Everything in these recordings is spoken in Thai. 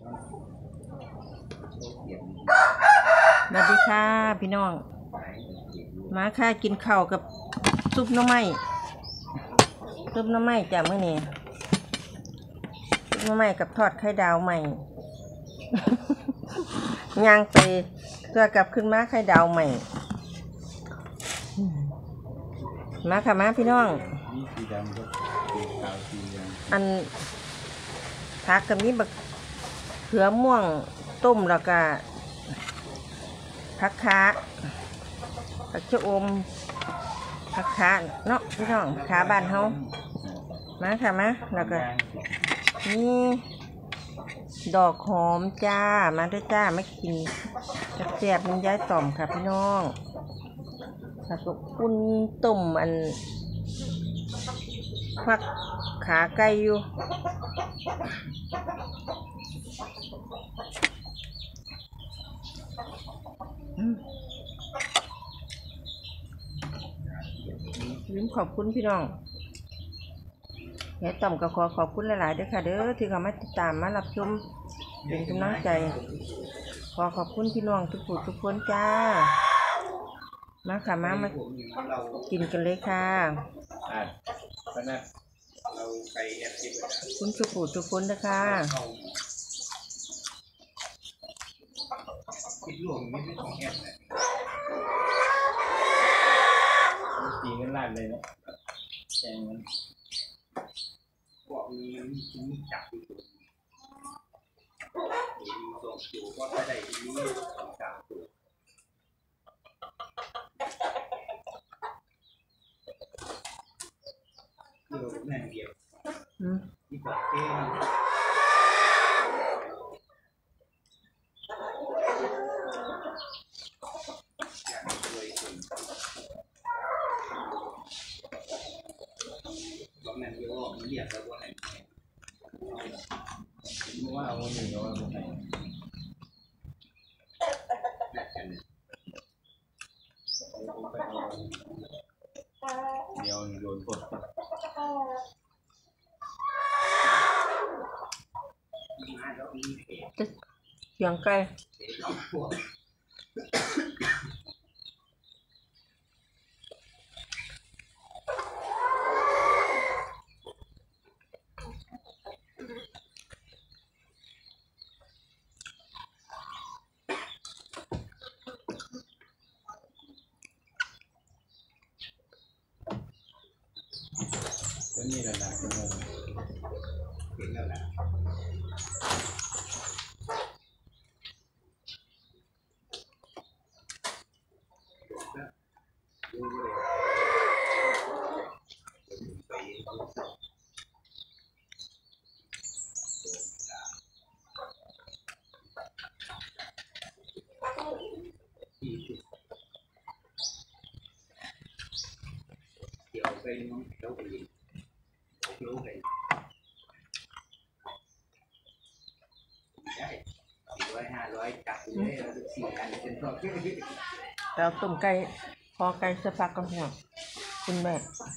สวัสดีค่ะพี่น้องมาค่ะกินข้าวกับซุปหน่อไม้จ้ะมื้อนี้ซุปหน่อไม้กับทอดไข่ดาวใหม่ ย่างไปเพื่อกลับขึ้นมาไข่ดาวใหม่มาค่ะมาพี่น้องอันผักกับนี้บักเขือม่วงต้มแล้วก็ผักขาผักชะอมผักขาเนาะพี่น้องผักขาบ้านเฮามาค่ะมาแล้วก็นี่ดอกหอมจ้ามาด้วยจ้าไม่กินแซ่บๆมันย้ายต่อมค่ะพี่น้องแล้วก็อุ่นต้มอันผักขาไก่อยู่ลืมขอบคุณพี่น้องแม่ต่อมก็ขอบคุณหลายๆด้วยค่ะเด้อที่เขามาติดตามมารับชมเป็นกำลังใจขอบคุณพี่น้องทุกผู้ทุกคนจ้ามาค่ะมากินกันเลยค่ะคุณทุกผู้ทุกคนนะคะตีกันลั่นเลยนะแจงมันพวกนี้จับอยู่ตัวส่งอยู่ก็ได้ที่นี่จับตัวคือแม่เดียวที่บอกเองนั่นเยอะมันเรียกแล้วว่าไหนว่าเอาหนึ่งเอาไหนเดี๋ยวโดนกดเสียงไก่ก็นี่แหละนะคุณเห็นแล้วนะเดี๋ยวไปน้องเดี๋ยวไปเดี๋ยวไปได้400-500จับเลย4 อันเป็นตัวที่เราต้มไก่พอไก่สักพักก็หัวคุณแม่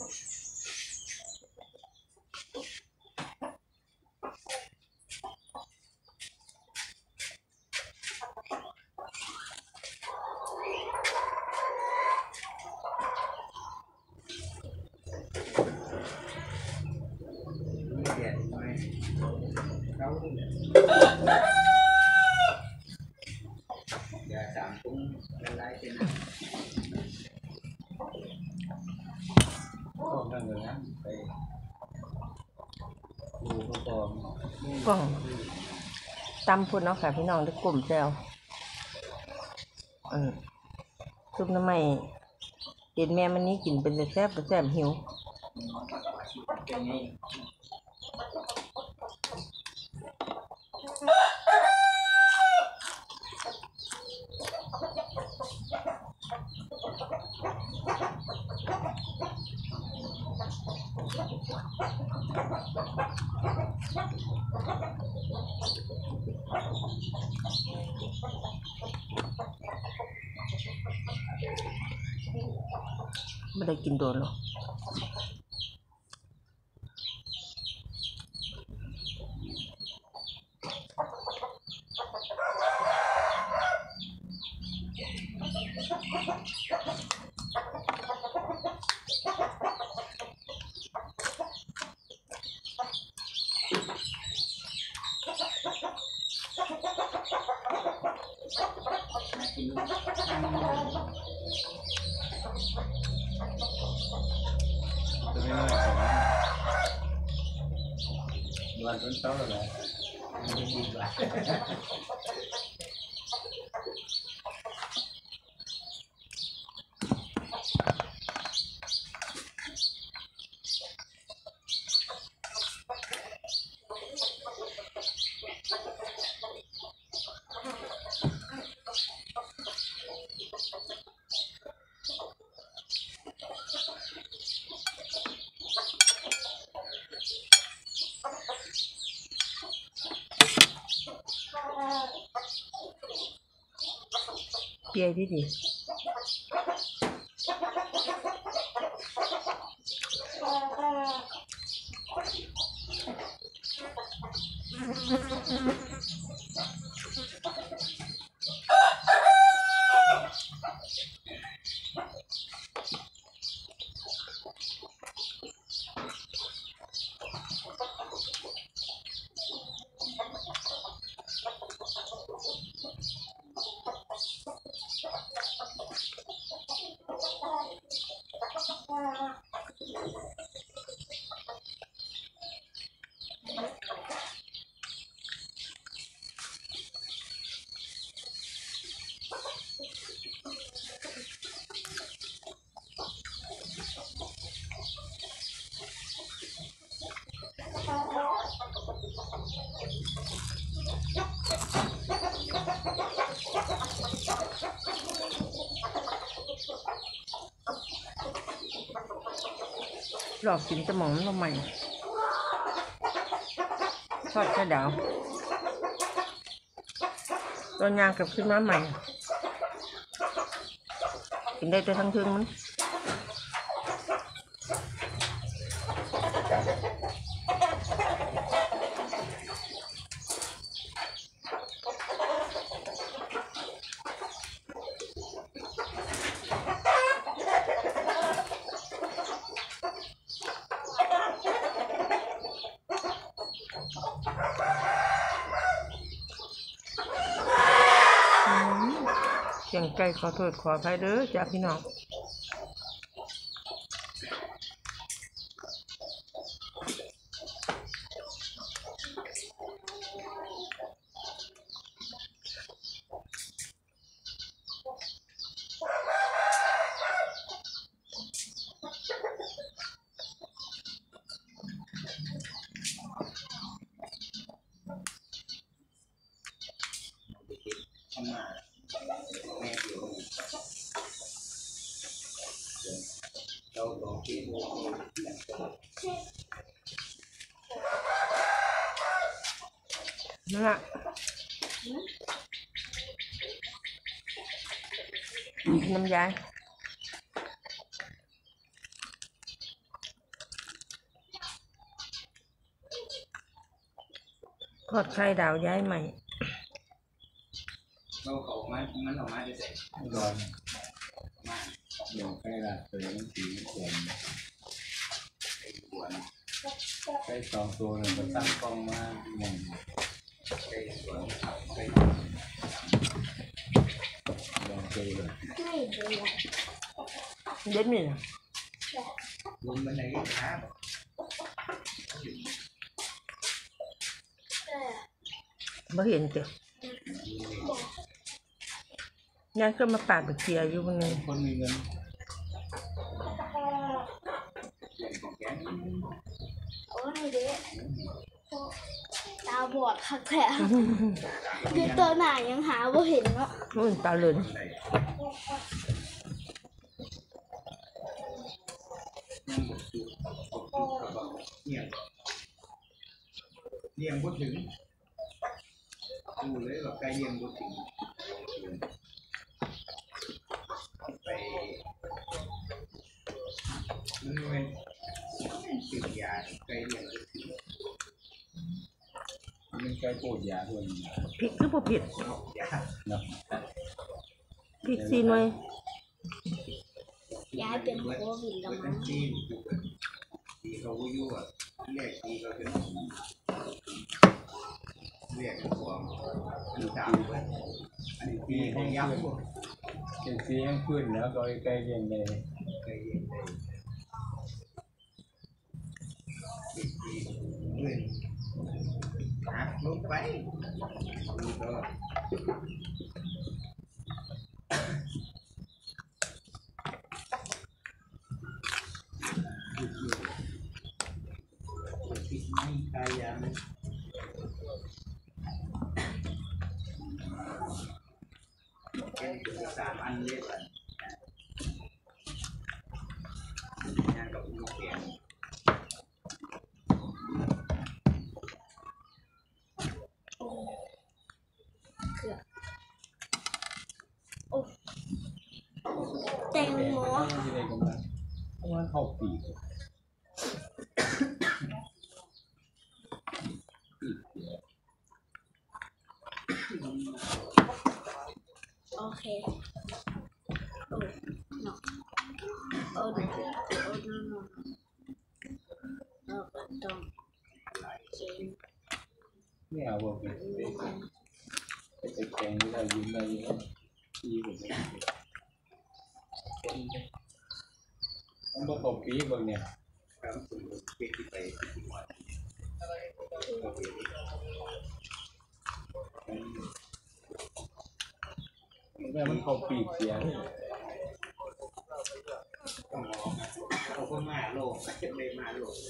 อย่า3 ถุงละลายเป็นก็นั่งเลยนะไปดูเขาตอมกล่องตำพุ่นเนาะค่ะพี่น้องได้กลุ่มแซวซุปน้ำมันเห็นแม่มันนี้กินเป็นแซ่บหิวไม่ได้กินโดนหรอกกินตัวไม่น้อยของวันต้นเต้าเลยไม่ดีกว่าเปียดีดีหลอกกินสมองมันทำไมทอดกระดาวตัวยางกับขึ้นมาใหม่กินได้แต่ทั้งทึงมันเสียงไก่ขอโทษขออภัยเด้อจ้าพี่น้องนั่นแหละน้ำยาทอดไข่ดาวย้ายใหม่เราเขามันออกมาจะเสร็จร้อนมาเดี๋ยวใกล้ละตัวมันสีขวนใกล้สองตัวหนึ่งก็ตั้งกล้องมาหนึ่งใกล้สวนใกล้ลองดูเลยเด็ดมีนะลงมันไหนครับไม่เห็นเจ้ะยายก็มาปาดเกียร์อยู่บนนี้คนมีเงินโอ้ยเด็กตาบอดคักแท้คือตัวหนายังหาบ่เห็นเนาะนู่นตาเลือนเลี้ยงพูดถึงดูเลยแบบใกล้เลี้ยงพูดถึงไปมันเป็นติดยาใกล้เลี้ยงพูดถึงมันใกล้ปวดยาตัวนี้พริกคือบ่เผ็ดยาเนาะพริกซีหน่อยย้ายเป็นโควิดแล้วมั้งทีเขาอยู่อ่ะแรกทีเขาเป็นเรียกตัวอันนี้3อันนี้ปีของยักษ์เป็นสีแห้งขึ้นแล้วก็ใกล้เย็นเลยเคยเห็นได้ปีด้วยหักลงไปนี่ก็ปิดไม่กายยังเป็น3 อันเลยป่ะงานกับลูกเสียงแตงโมที่ได้กำลังว่าเข้าปีกโอเคโอ้ no โอ้ no โอ้ no no เราก็ต้องกินไม่เอาแบบไปแข่งได้ยินได้ยินปีกมันเข้าปีกเนี่ยครับผมเป็นที่ไปที่วัดแม่มันเข้าปีกเสียต้องมองเขาก็มาโลกเลยมาโลก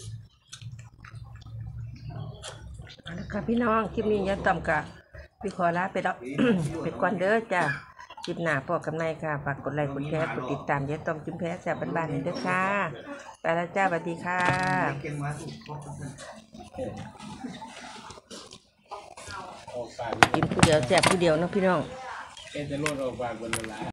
เอาละค่ะพี่น้องคลิปนี้ยันต่ำกะพี่ขอลาไปแล้ว ไปก่อนเด้อจ้าคลิปหน้าพอกับนายค่ะฝากกดไลค์กดแชร์กดติดตามยันต่ำจุ่มแพ้แซ่บบ้านๆนี่เด้อค่ะไปแล้วจ้าสวัสดีค่ะเก่งมาสุดครบออกปากกินผู้เดียวแซ่บผู้เดียวเนาะพี่น้องจะโลดออกปากบนเวลา